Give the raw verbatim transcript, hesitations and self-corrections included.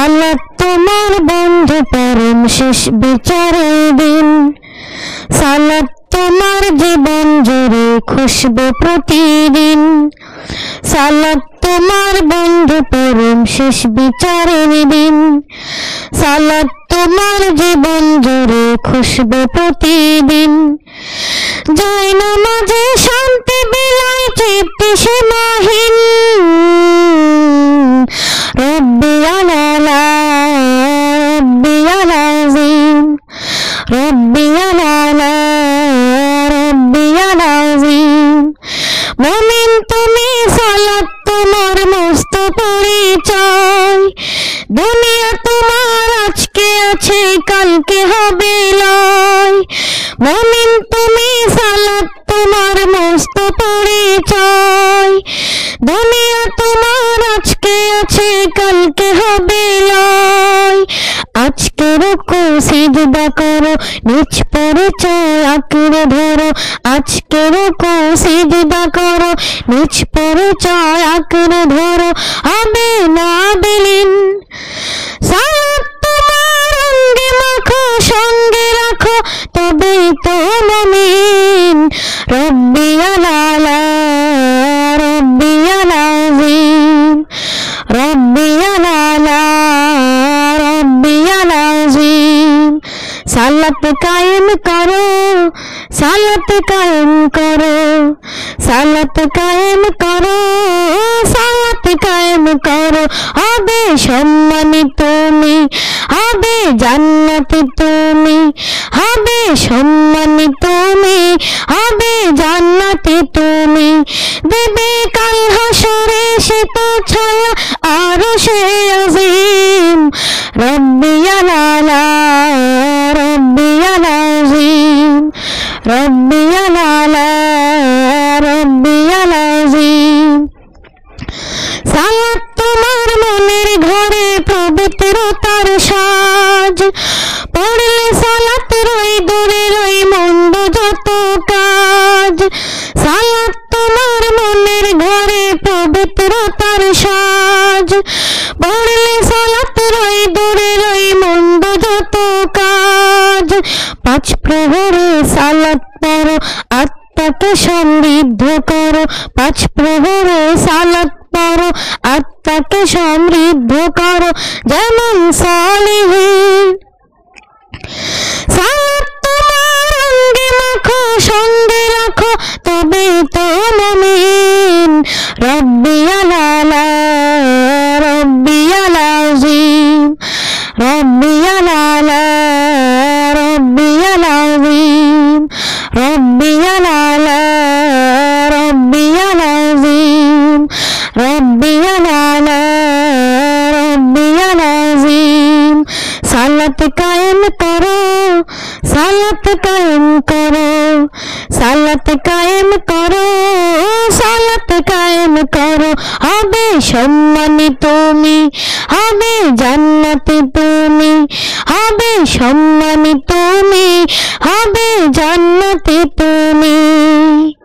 সালাত তোমার বন্ধু পরম শেষ বিচারের দিন, সালাত তোমার জীবন জুড়ে খুশবে প্রতিদিন, সালাত তোমার বন্ধু পরম শেষ বিচারের দিন, সালাত তোমার জীবন জুড়ে খুশবে প্রতিদিন। জয় নামাজে শান্তি বিলায় তৃপ্তি সীমাহীন, রব্বি আলা রব্বি আলাযীম, রব্বি আলা রব্বি আলাযীম। মুমিন তুমি সালাত তোমার মস্ত পরিচয়, দুনিয়া তোমার আজকে আছে কালকে হবে লয়। মুমিন তুমি সালাত তোমার মস্ত পরিচয়, দুনিয়া তোমার আজকে আছে কালকে হবে লয়। আজকে রুকু সিজদা করো, নিজ পরিচয় আঁকড়ে ধরো, আজকে রুকু সিজদা করো, নিজ পরিচয় আঁকড়ে ধরো, হবে না বিলীন। সালাত তোমার অঙ্গে মাখো, সঙ্গে রাখো, তবেই তো মুমিন। রব্বি আলা রব্বি আলাযীম, রব্বি আলা রব্বি আলাযীম। সালাত কায়েম করো, সালাত কায়েম করো, সালাত কায়েম করো, সালাত কায়েম করো, হবে সম্মানিত তুমি, হবে জান্নাতি তুমি, হবে সম্মানিত তুমি, হবে জান্নাতি তুমি। দেবে কাল হাসরে শীত ছায়া আরশে আযীম। রব্বি আলা রব্বি আলাযীম, রব্বি আলা রব্বি আলাযীম। সালাত তোমার মনের ঘরে পবিত্রতার সাজ, পড়লে সালাত রই দূরে রই মন্দ যত কাজ। সালাত তোমার মনের ঘরে পবিত্রতার সাজ, পড়লে সালাত রই দূরে রই মন্দ যত কাজ। পাঁচ প্রহরে সালাত পড়ো, আত্মাকে সমৃদ্ধ করো, পাঁচ প্রহরে সালাত পড়ো, আত্মাকে সমৃদ্ধ করো, যেমন সালিহীন। সালাত তোমার অঙ্গে মাখো, সঙ্গে রাখো, তবেই তো মুমিন। রব্বি আলা রব্বি আলাযীম, রব্বি আলা রব্বি আলাযীম, রব্বি আলা রব্বি আলাযীম, রব্বি আলা রব্বি আলাযীম। সালাত কায়েম করো, সালাত কায়েম করো, সালাত কায়েম করো, সালাত কায়েম করো, হবে সম্মানিত তুমি, হবে জান্নাতি তুমি, হবে সম্মানিত তুমি, হবে জান্নাতি তুমি।